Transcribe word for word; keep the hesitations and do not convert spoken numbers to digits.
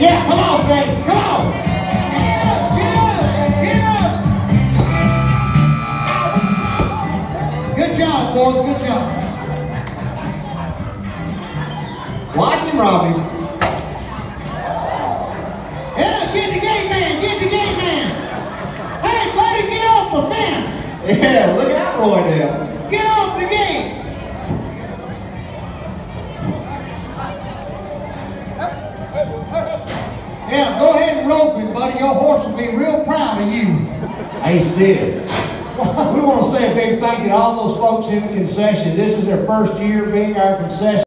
Yeah, come on, say, come on. Good job, boys, good job. Watch him, Robbie. Yeah, get the gate man, get the gate man. Hey, buddy, get off the fence. Yeah, look out, Roydale. Get off the gate. Yeah, go ahead and rope him, buddy. Your horse will be real proud of you. Hey, Sid. We want to say a big thank you to all those folks in the concession. This is their first year being our concession.